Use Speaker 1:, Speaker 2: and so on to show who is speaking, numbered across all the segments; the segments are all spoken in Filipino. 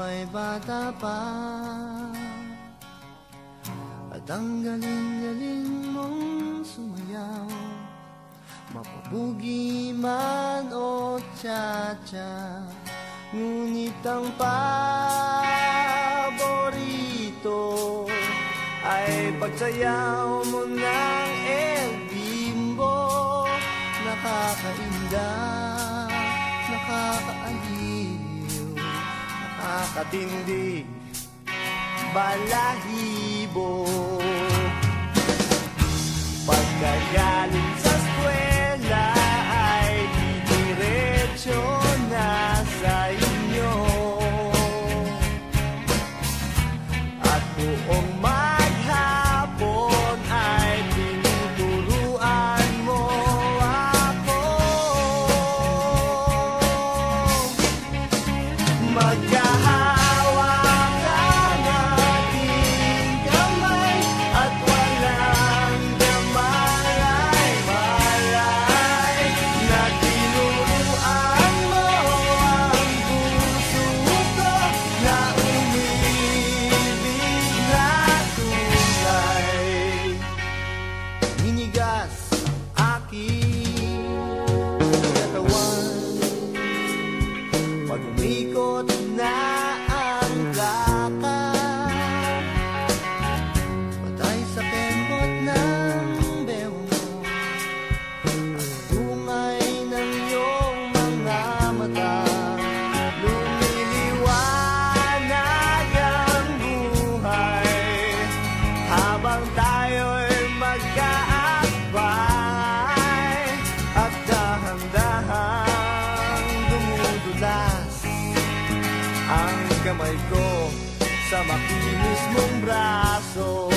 Speaker 1: ay bata pa, at ang galing-galing mong sumayaw, mapabugi man o cha-cha. Ngunit ang paborito ay pagsayaw mo ng El Bimbo. Nakakainda, nakakaaliw, nakakatindig, balahibo. Pagkagaling sa eskwela ay didiretso na sa inyo, at buong maghapon ay tinuturuan mo ako. Magkahawak ang ating kamay, at walang malay-malay na tinuruan mo ang puso ko na umibig na tunay. Hinigas aking katawan pag umikot na ang plaka, patay sa kembot ng beho mo, at tungay ng iyong mga mata. Lumiliwanag ang buhay habang tayo'y magkaakbay, at dahan-dahang dumudulas ang kamay ko sa makinis mong braso.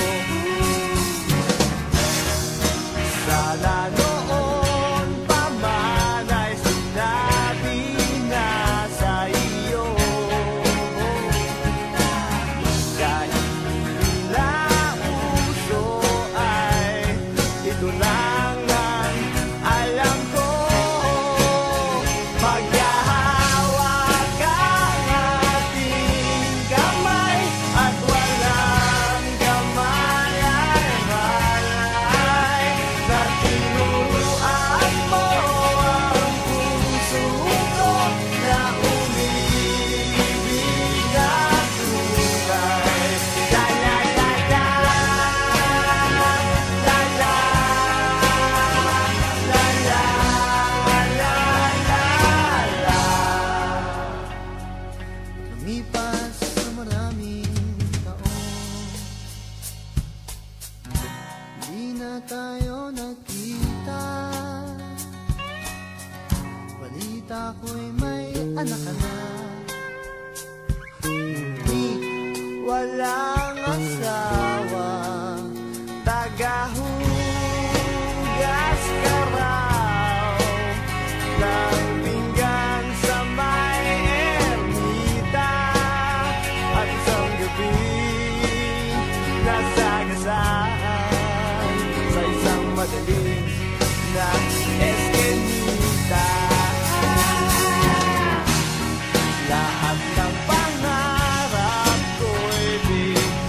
Speaker 1: Sana noon pa man ay sinabi na sa iyo, kahit hindi na uso ay ito lang ang alam ko. Maghahawak ang ating kamay, at walang kamalay-malay na tinuruan mo ang puso ko na umibig na tunay. La la la la, la la, la la la la. Lumipas sa maraming taon, hindi na tayo nagkita. Balita ko'y may anak ka na, hindi walang asawa, tagahugas ka raw ng pinggan sa may ermita, at isang gabi nasagasaan sa isang madaling na eskenita. Lahat ng pangarap ko'y biglang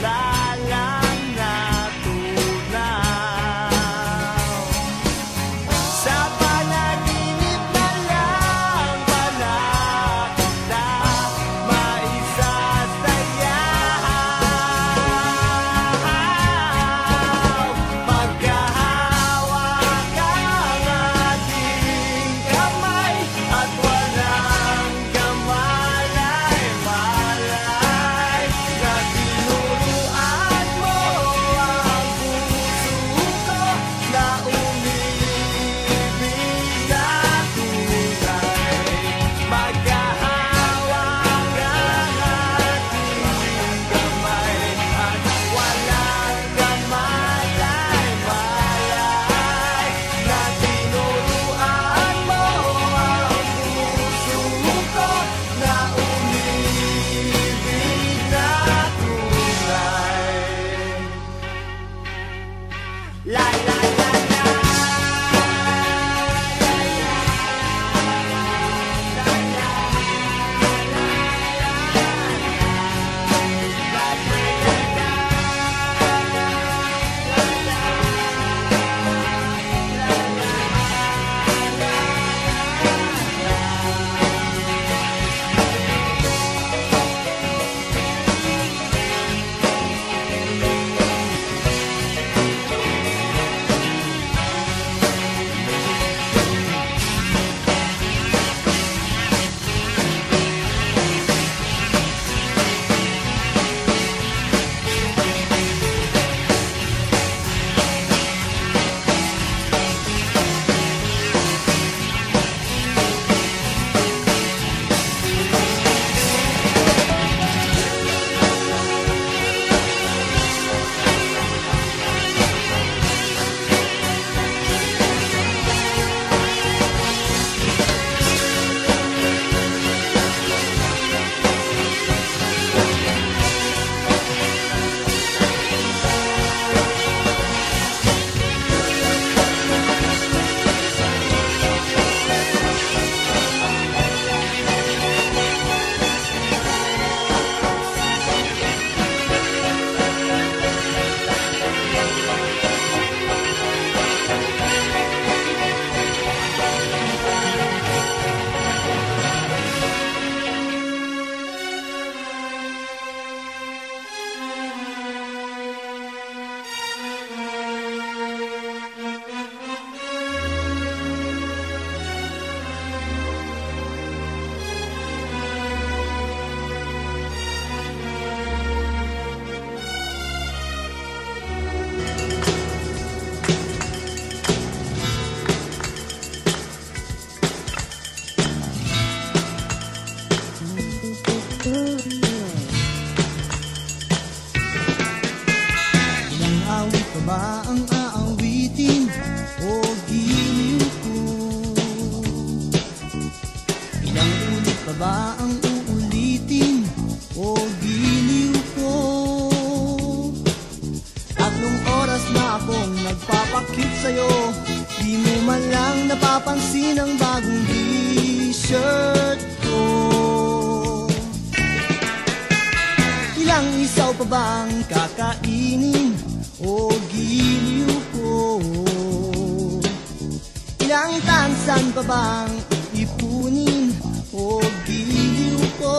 Speaker 1: ba ang aawitin o giliw ko? Ilang ulit pa ba ang uulitin o giliw ko? 3 oras na akong nagpapakit sa'yo, di mo man lang napapansin ang bagong t-shirt ko. Ilang isaw pa bang kakainin o giliw ko? Ilang tansan pa bang iipunin o giliw ko?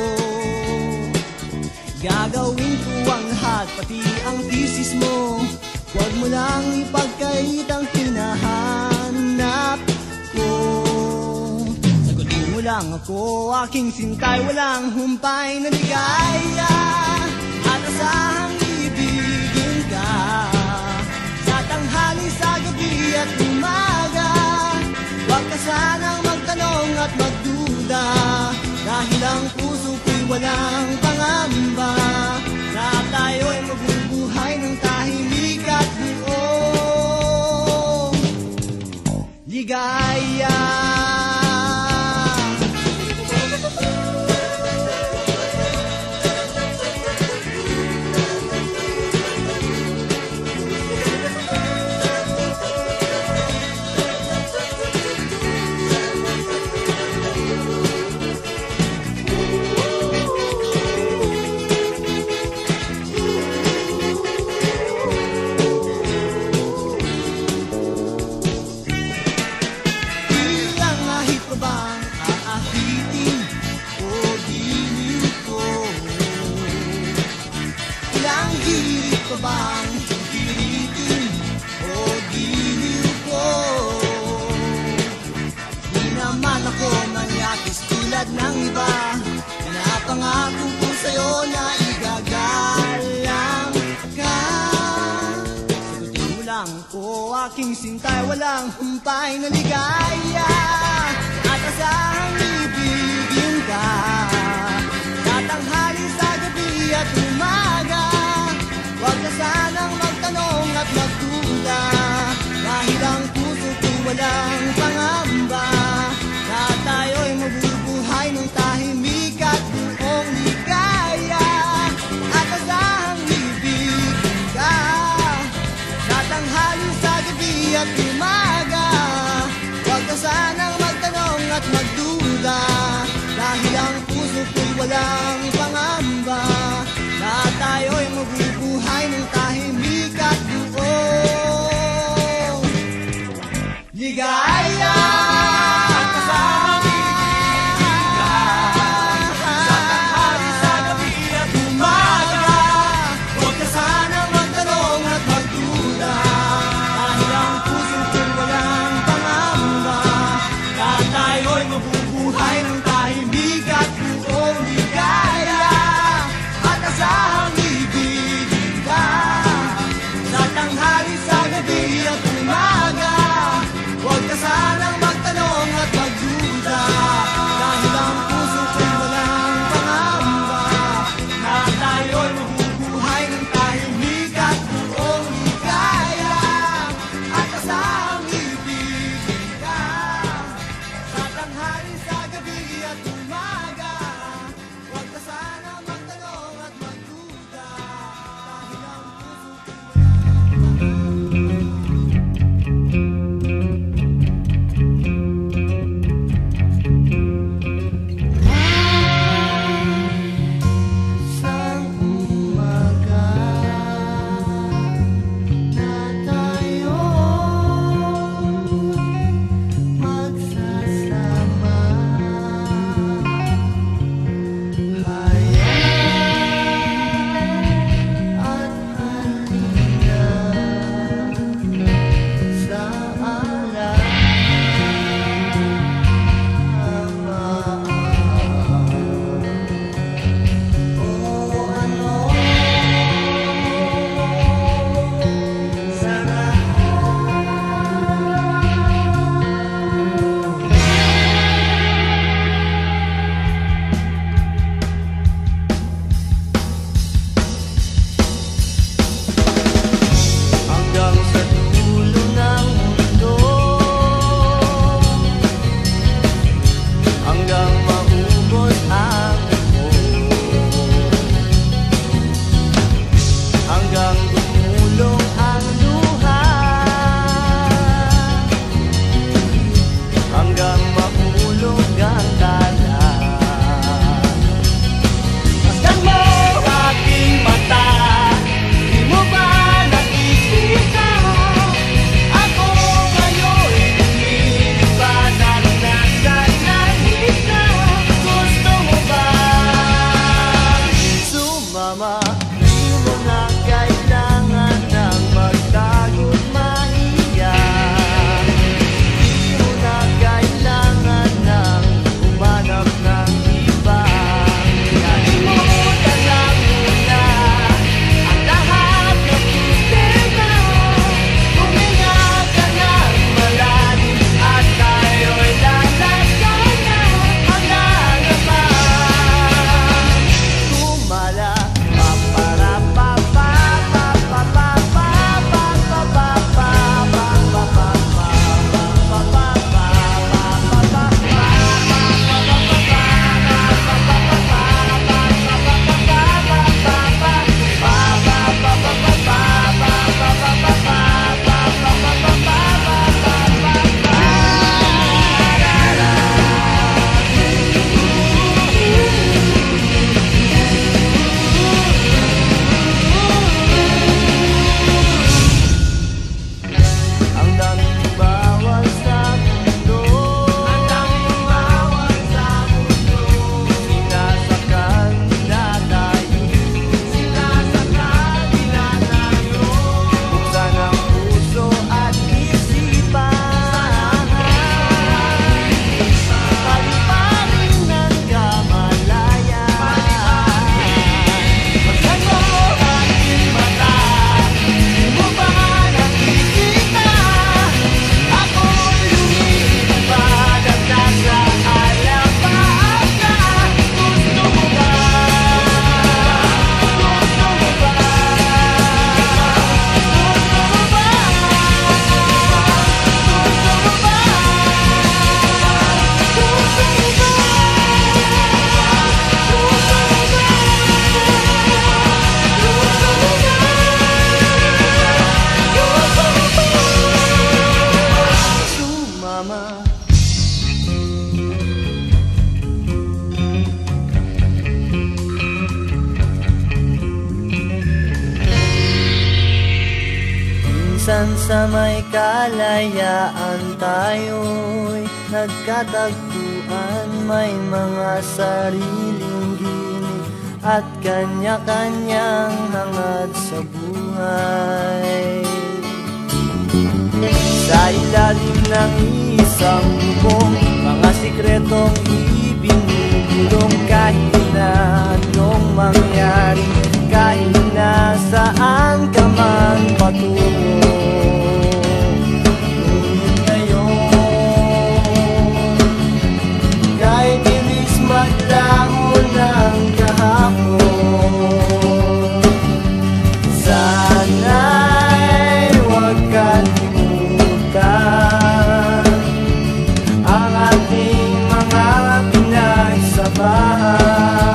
Speaker 1: Gagawin ko ang lahat, pati ang thesis mo. Huwag mo lang ipagkait ang hinahanap ko. Sagutin mo lang ako, aking sintay, walang humpay na ligaya. At asahang ibigin ka sa tanghali, sa gabi at umaga. Huwag ka sanang magtanong at magduda, dahil ang puso ko'y walang pangamba, na tayo'y mabubuhay ng tahimik at buong ligaya. Bang hiritin o giliw ko? Di naman ako manyakis tulad ng iba, pinapangako ko sa'yo na igagalang ka. Sagutin mo lang ko, aking sintay, walang humpay na ligaya. At asahang ibigin ka sa tanghali, sa gabi at umaga. Huwag ka sanang magtanong at magduda, dahil ang puso ko'y walang pangamba, na tayo'y mabubuhay ng tahimik at buong ligaya. At asahang ibigin ka sa tanghali, sa gabi at umaga. Huwag ka sanang magtanong at magduda, dahil ang puso ko'y walang pangamba, na tayo'y mabubuhay ng tahimik at buong ligaya. Kasama ibigin ka sa tanghali, sa gabi at umaga. Huwag ka sanang magtanong at magduda, dahil ang puso ko'y walang pangamba, na tayo'y mabubuhay ng tahimik at buong ligaya. Minsan sa may kalayaan tayo'y nagkatagpuan, may mga sariling ginig at kanya-kanyang hangad sa buhay. Sa ilalim ng isang bubong, mga sikretong ibinubulong, kahit na anong mangyari, kahit na saan ka man patungo. Ngunit ngayon, kahit bilis maglaho ng kahapon, sana'y huwag kalimutan ang ating mga pinagsabahan.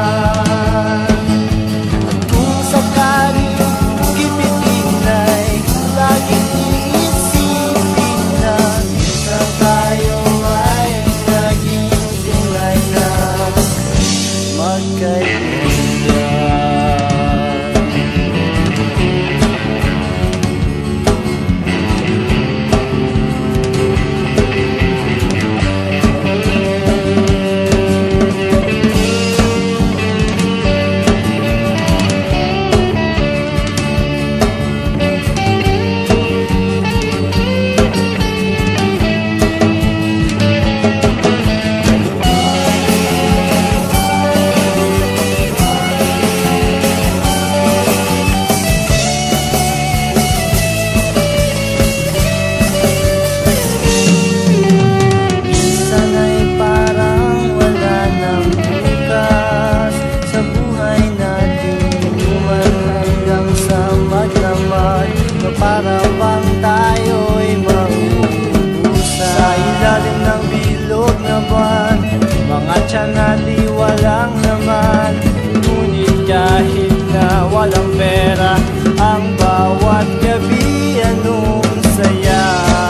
Speaker 1: Para bang tayo'y mauubusan sa ilalim ng bilog na buwan, mga tiyanali walang laman. Ngunit kahit na walang pera, ang bawat gabi anong saya.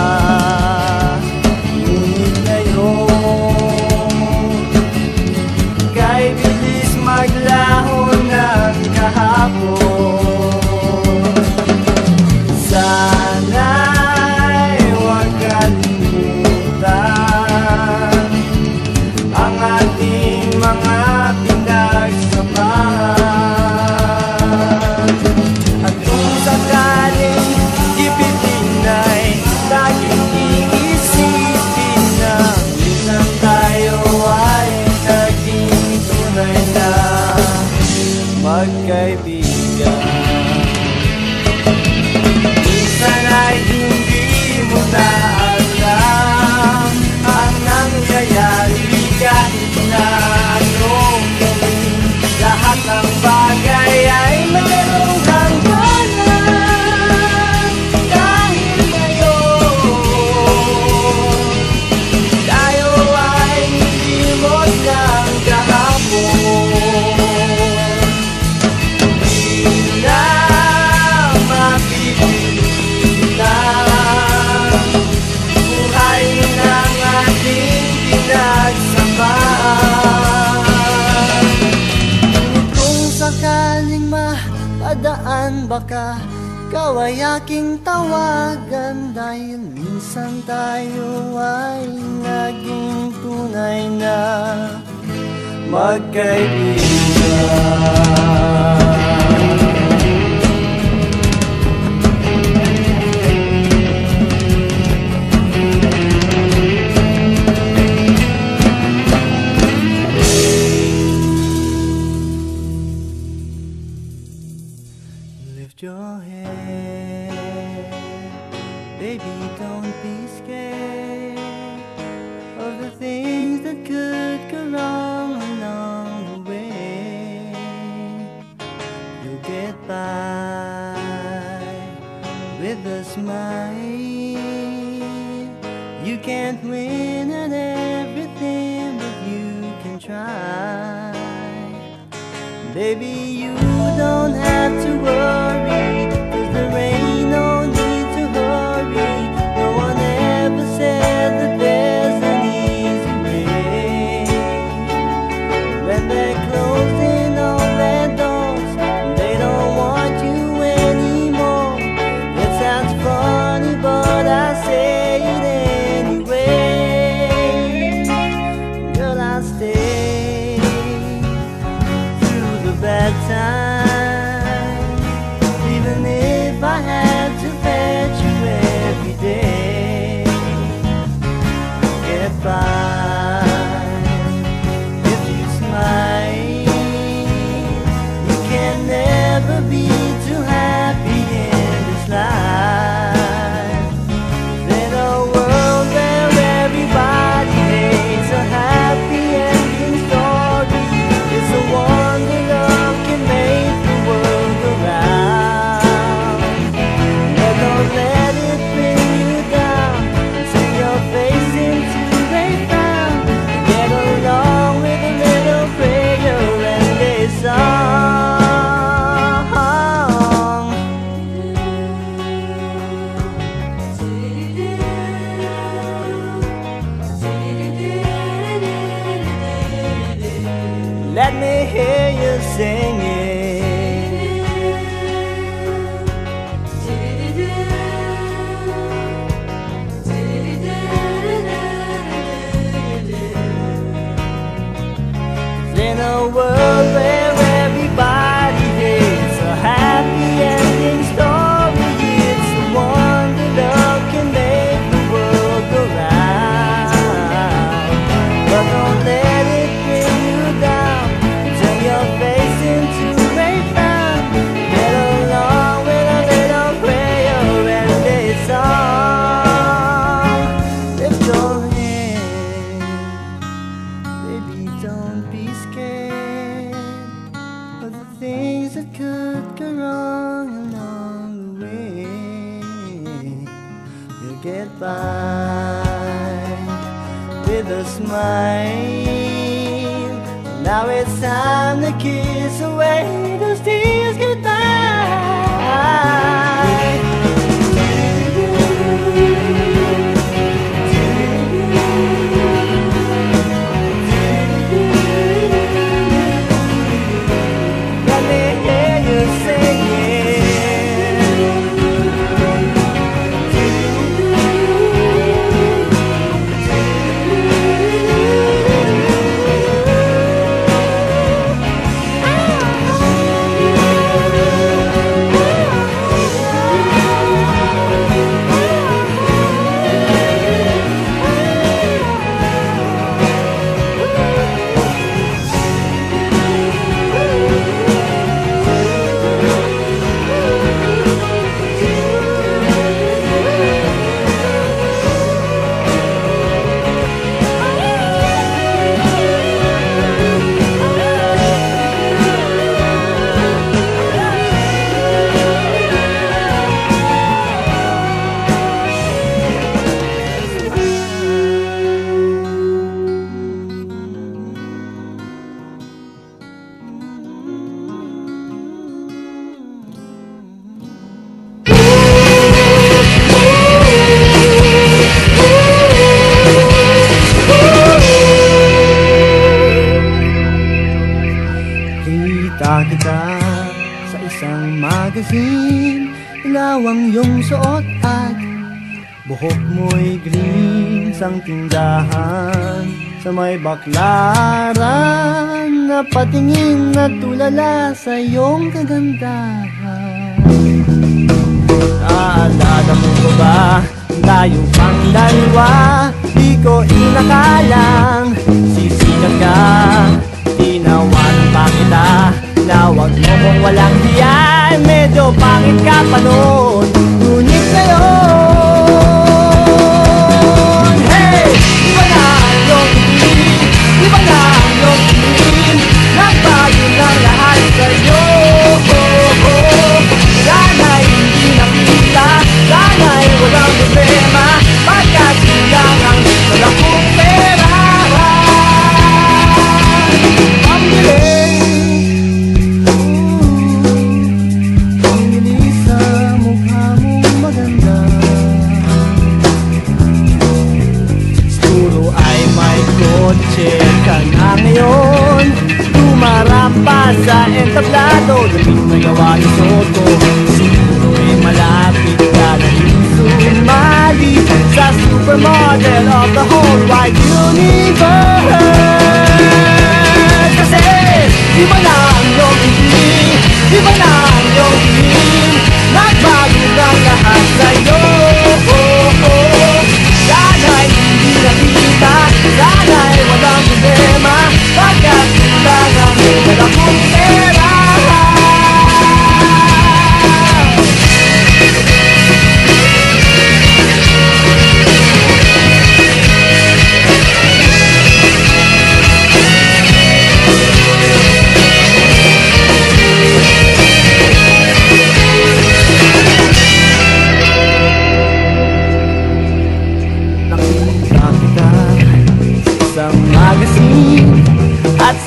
Speaker 1: Ngunit ngayon, kahit bilis maglaho ng kahapon, sana'y huwag kalimutan ang ating mga pinagsamahan. At kung sakaling ipitin ay laging iisipin na minsan tayo ay naging tunay na magkaibigan. Sana'y hindi mo na alam ang nangyayari, kahit na anong gawin, lahat ng bagay ay mayroong hangganan. Dahil ngayon, tayo ay nilimot ng kahapon. Hindi na mapipili buhay ng ating pinagsamahan. Kung sakaling mapadaan baka ikaw ay aking tawagan, dahil minsan tayo ay naging tunay na magkaibigan. Lift your head, baby, don't be scared of the things that could go wrong along the way. You'll get by with a smile. You can't win at everything, but you can try. Baby, you don't have to worry, 'cause there ain't no need to hurry. No one ever said that there's an easy way. When they're closing all their doors, they don't want you anymore. It sounds funny, never be too happy in this life. In a world where everybody hates, a happy ending story is the one that love can make the world go round. But don't let it bring you down, turn your face into a frown. Get along with a little prayer and a song. Let me hear you sing it. In a world where everybody hates, a happy ending story, it's the one that love can make the world go round. But don't let it bring you down, turn your face into a frown. Get along with a little prayer and a song. Lift your hand, baby, don't be scared of the things that could go wrong along the way. You'll get by with a smile. Now it's time to kiss away those tears goodbye. Let me hear you sing kita sa isang magazine. Ilaw ang iyong suot at buhok mo'y green. Sang tindahan sa may baklaran, napatingin at tulala sa iyong kagandahan. Naalala mo ba tayo pang dalawa? Di ko inakalang sisikat ka. Tinawanan pa kita na wag mo kung walang diyan. Medyo pangit ka pa noon, ngunit ngayon, hey! Iba na ang iyong tingin, iba na ang iyong tingin. Nagbago na lahat sa'yo. Sana'y hindi nakita, sana'y walang problema, pagkat kulang ang wala kong pera. Kotse ka na ngayon, tumarampa sa entablado. Damit na gawa ni Soto, siguro'y malapit ka na sumali sa supermodel of the whole wide universe. Kasi iba na ang iyong tingin, iba na ang iyong tingin. Nagbago na lahat sa'yo. Sana'y hindi nakita, sana'y walang problema, pagkat kulang ang wala kong pera.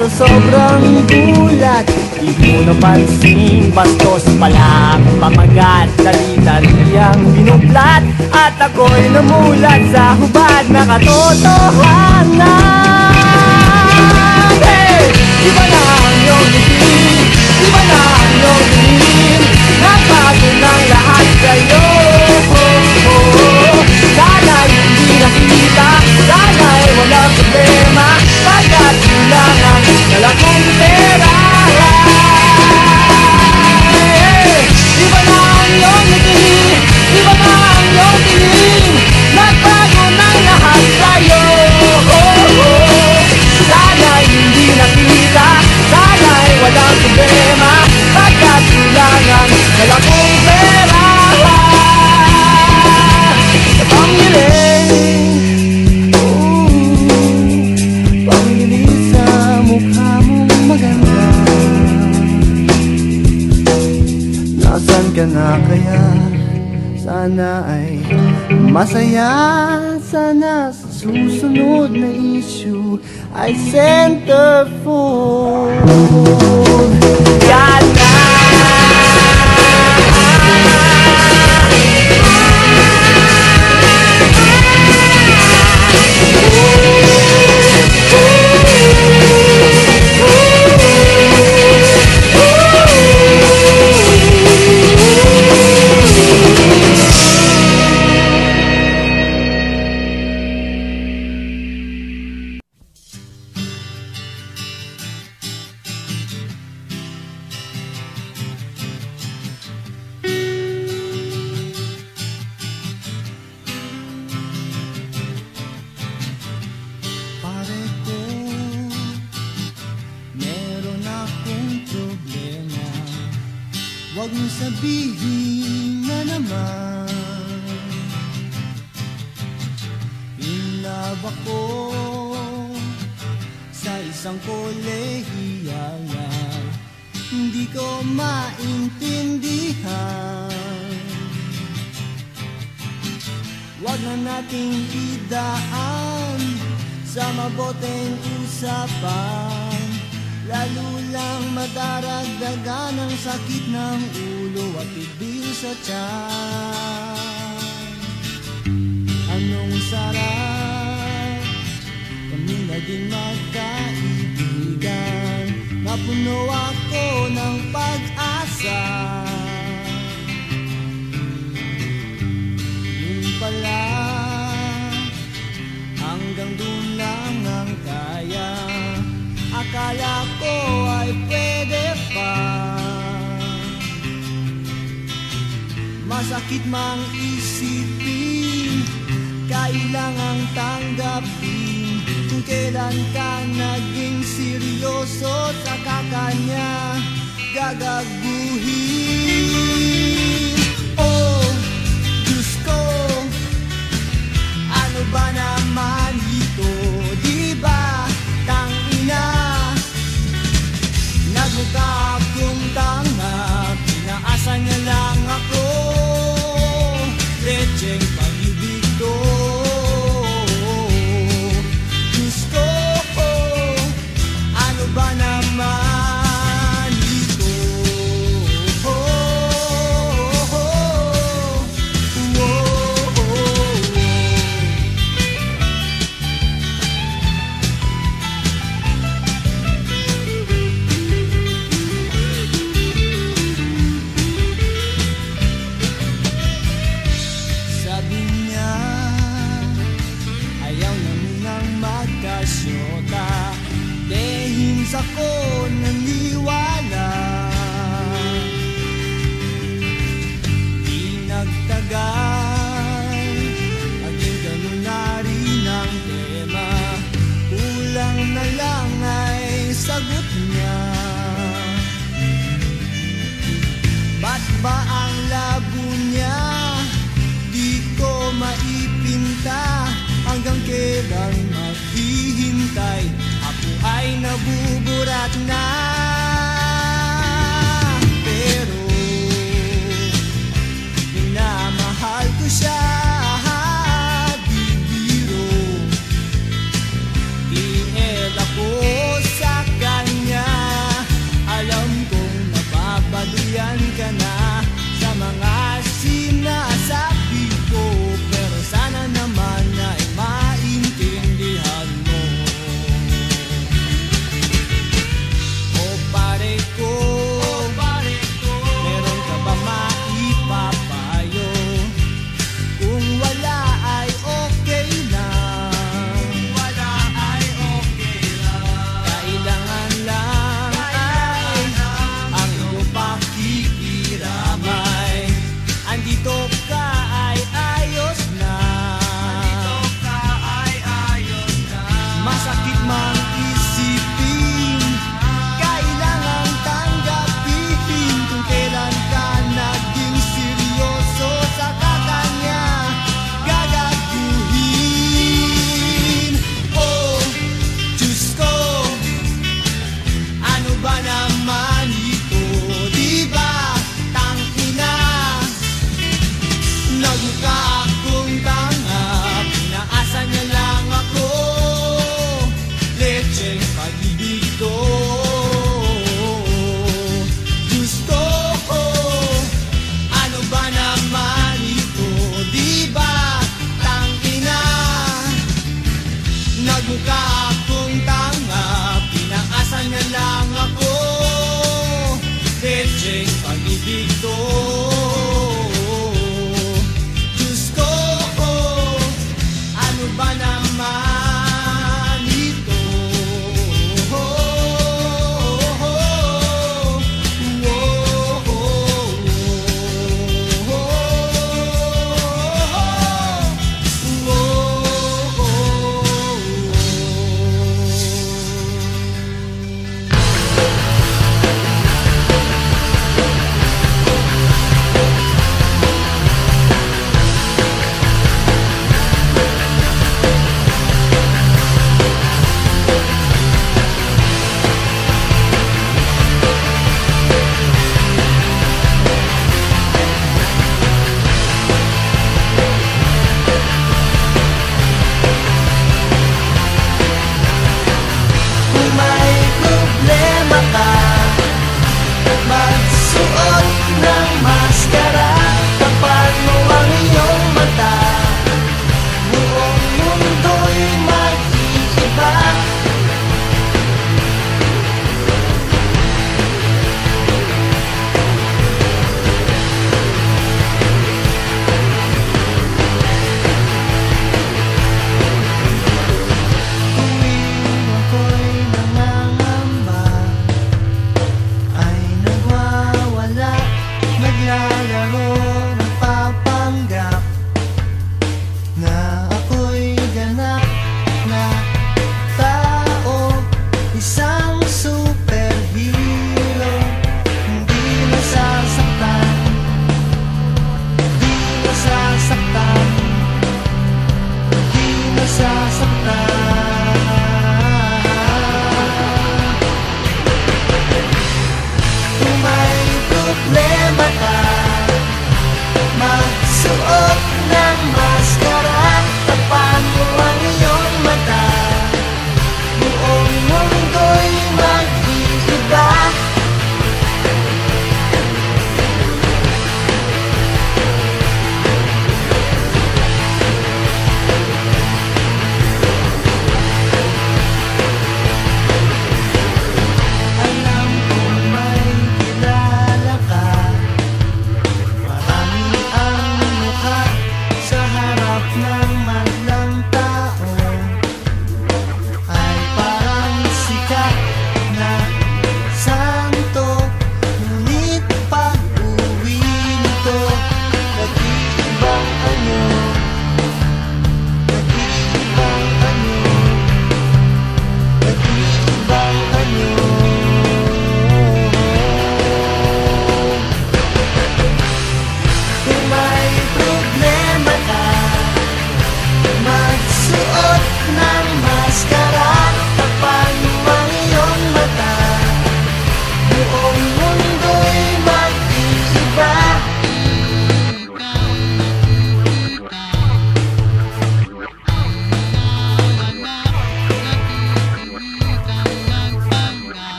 Speaker 1: sa sobrang gulat, di mo napansin, bastos pala ang pamagat. Dali-dali ang binublat at ako'y namulat sa hubad na katotohanan. Hey! Iba na ang iyong tingin, iba na ang iyong tingin, nagbago ng lahat sa'yo. Sana'y hindi nakita, sana'y walang problema, pagkat kulang ang dala kong pera. Iba na ang iyong tingin, iba na ang iyong tingin, nagbago ng lahat sa'yo. Sana'y hindi nakita, sana'y walang problema, pagkat kulang ang dala kong pera. Panggiling sa mukha mong maganda, nasan ka na kaya? Sana ay masaya. Sana sa susunod na issue ay centerfold. Yan na! Huwag mo sabihin na naman in-love ako sa isang kolehiyal na hindi ko maintindihan. Huwag na nating idaan sa maboteng usapan, lalo lang madaragdagan ang sakit ng ulo at bibig sa tiyan. Anong sarap kami naging magkaibigan, napuno ako ng pag-asa. Yun pala, hanggang doon lang ang kaya. Akala ko ay pwede pa, masakit mang isipin, kailangang tanggapin kung kailan ka naging seryoso, saka kanya gagaguhin. Oh, Diyos ko, ano ba naman ito, diba? Tangina, nagmukha akong tanga, pinaasa niya lang ako, lecheng pag-ibig to. Diyos ko, ano ba naman ito? Ako naniwala, di nagtagal, naging ganun na rin ang tema, kulang na lang ay sagot niya. Ba't ba ang labo niya, di ko maipinta, hanggang kailan maghihintay, ako ay nabuburat na. Pero minamahal ko siya, di biro, tiel ako sa kanya.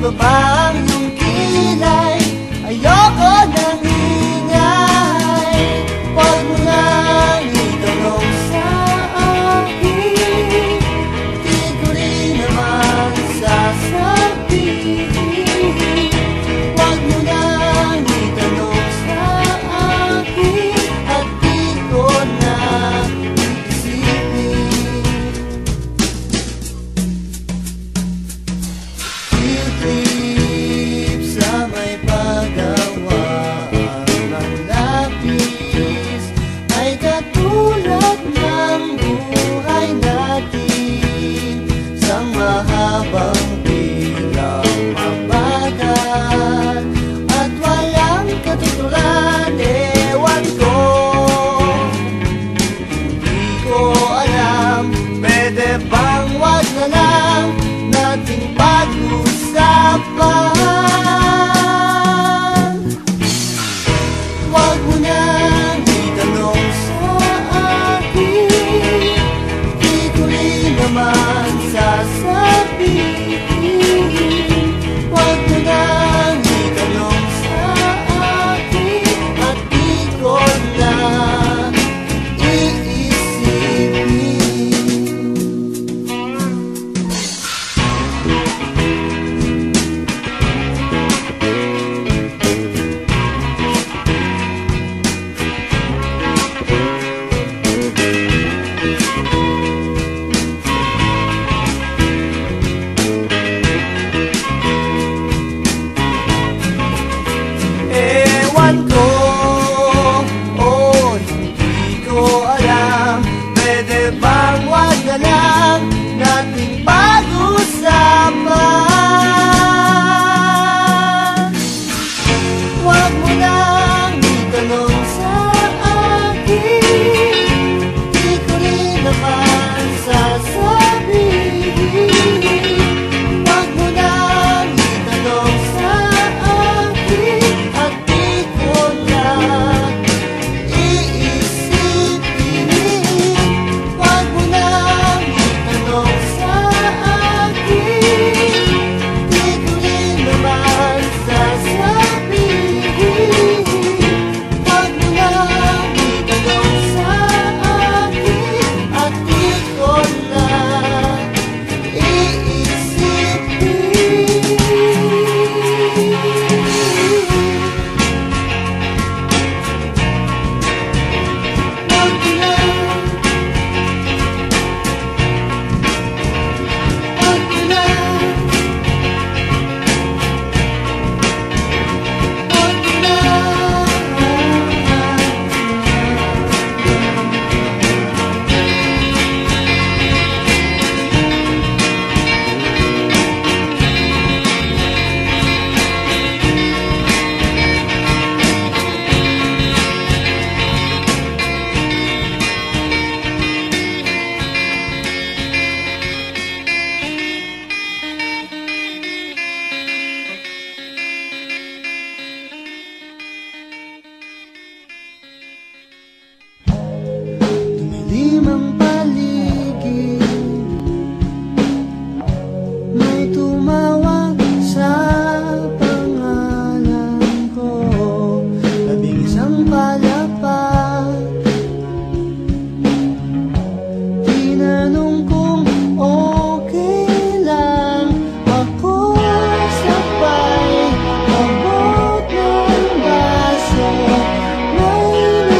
Speaker 1: ba ba ang iyong kilay? Ayoko nang ingay. Huwag mo nang itanong sa akin, di ko rin naman sasabihin. Huwag mo nang itanong sa akin, at di ko na iisipin. Trip sa may paggawa ng lapis ay katulad ng buhay natin, sang mahabang bilang mabagal at walang katuturan. Ewan ko, hindi ko alam, pwede bang wag na lang nating pag-usapan? Huwag mo nang itanong sa akin, di ko rin naman sasabihin. Huwag mo nang itanong sa akin, at di ko na iisipin. Ewan ko, oh, hindi ko alam, pwede bang wag na lang nating pag-usapan? Huwag mo nang itanong sa akin, di ko rin naman sasabihin. Huwag mo nang itanong sa akin, at di ko na iisipin. Huwag mo nang itanong sa akin, di ko rin naman sasabihin. Huwag mo nang itanong sa akin, at di ko na iisipin. Huwag mo lang, huwag mo lang, huwag mo lang. Tumilim ang paligid, may tumawag sa pangalan ko. Labing isang palapag, tinanong kung okay lang ako. Sabay abot ng baso, may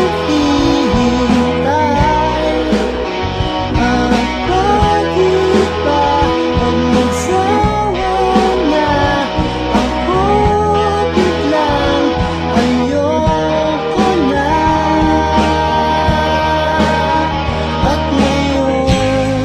Speaker 1: naghihintay. At bakit ba pag nagsawa na ako, biglang ayoko na? At ngayon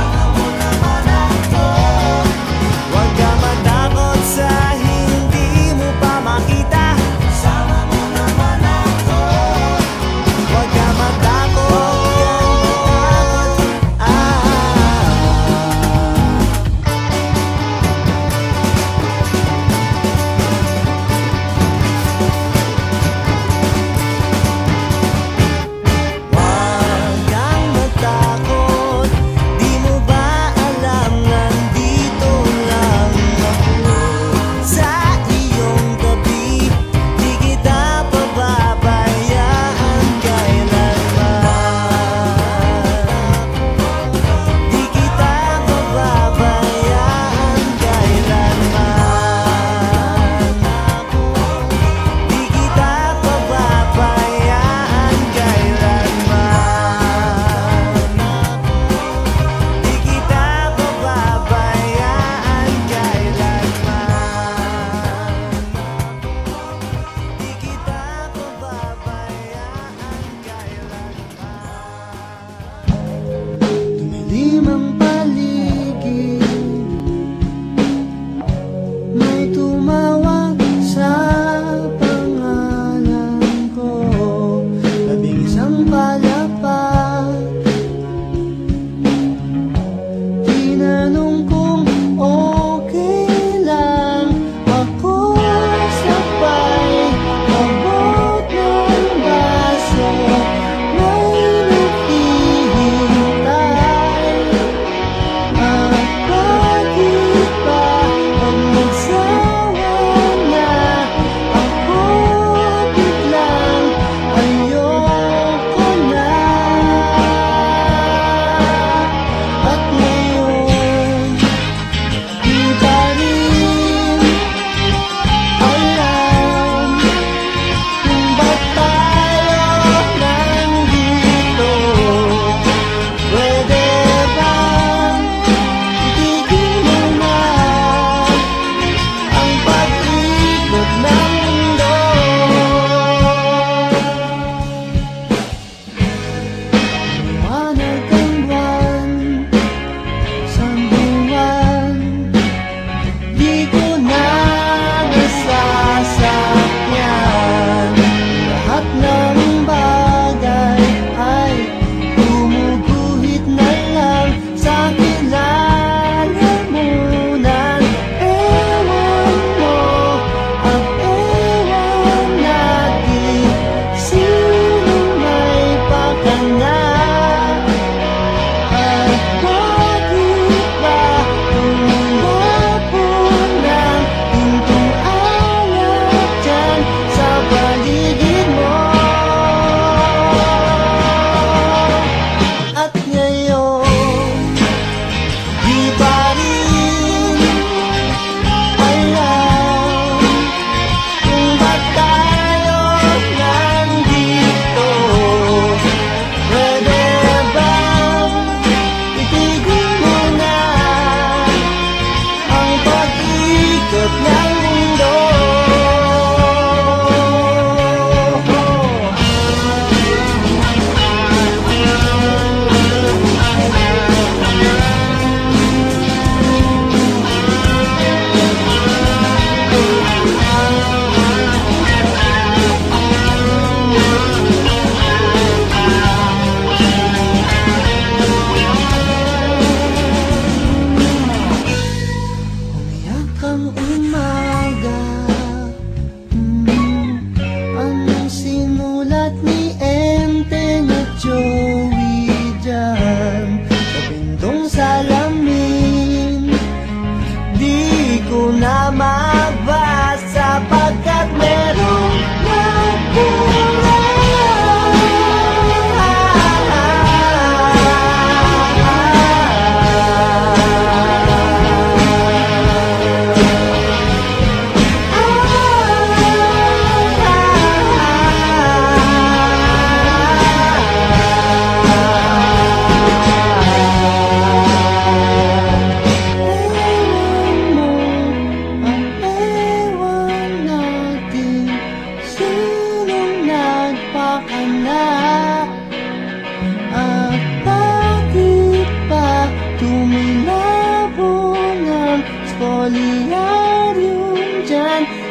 Speaker 1: Huwag ka matakot sa hindi mo pa makita.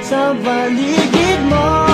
Speaker 1: sa paligid mo.